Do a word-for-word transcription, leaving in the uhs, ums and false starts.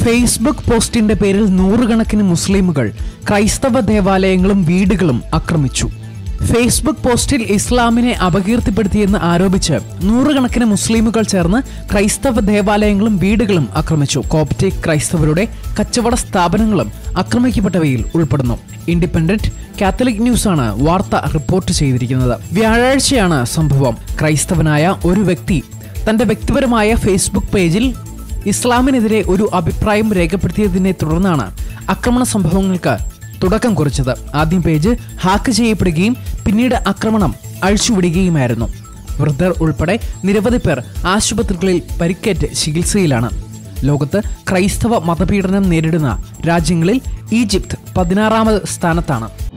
Facebook പോസ്റ്റിന്റെ പേരിൽ നൂറുകണക്കിന് മുസ്ലിമുകൾ ക്രൈസ്തവ ദേവാലയങ്ങളും വീടുകളും ആക്രമിച്ചു. ഫേസ്ബുക്ക് പോസ്റ്റിൽ ഇസ്ലാമിനെ അപകീർത്തിപ്പെടുത്തിയെന്ന് ആരോപിച്ച് നൂറുകണക്കിന് മുസ്ലിമുകൾ ചേർന്ന് ക്രൈസ്തവ ദേവാലയങ്ങളും വീടുകളും ആക്രമിച്ചു. കോപ്റ്റിക് ക്രൈസ്തവരുടെ കച്ചവട സ്ഥാപനങ്ങളും ആക്രമിക്കപ്പെട്ടവയിൽ ഉൾപ്പെടുന്നു. ഇൻഡിപെൻഡന്റ് കാത്തലിക് ന്യൂസാണ് വാർത്ത റിപ്പോർട്ട് ചെയ്തിരിക്കുന്നത്. വ്യാഴാഴ്ചയാണ് സംഭവം. ക്രൈസ്തവനായ ഒരു വ്യക്തി തന്റെ വ്യക്തിപരമായ ഫേസ്ബുക്ക് പേജിൽ ഇസ്ലാമിനെതിരെ ഒരു അഭിപ്രായം രേഖപ്പെടുത്തിയതിനെ തുടർന്നാണ് ആക്രമണ സംഭവങ്ങൾക്ക് തുടക്കം കുറിച്ചത്. ആദ്യം പേജ് ഹാക്ക് ചെയ്യപ്പെടുകയും പിന്നീട് ആക്രമണം അഴിച്ചുവിടുകയുമായിരുന്നു. വൃദ്ധർ ഉൾപ്പെടെ നിരവധി പേർ ആശുപത്രികളിൽ പരിക്കേറ്റ് ചികിത്സയിലാണ്. ലോകത്ത് ക്രൈസ്തവ മതപീഡനം നേരിടുന്ന രാജ്യങ്ങളിൽ ഈജിപ്ത് പതിനാറാമത് സ്ഥാനത്താണ്.